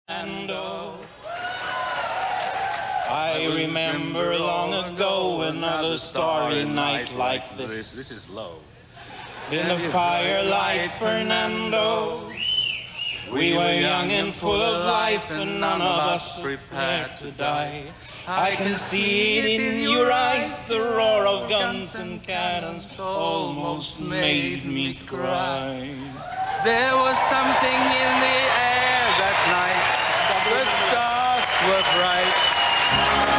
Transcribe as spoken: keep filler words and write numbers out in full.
Fernando. I remember long ago another starry night like this. This is low. In the firelight, Fernando. We were young and full of life, and none of us prepared to die. I can see it in your eyes, the roar of guns and cannons almost made me cry. There was something in the air that night. The stars were bright.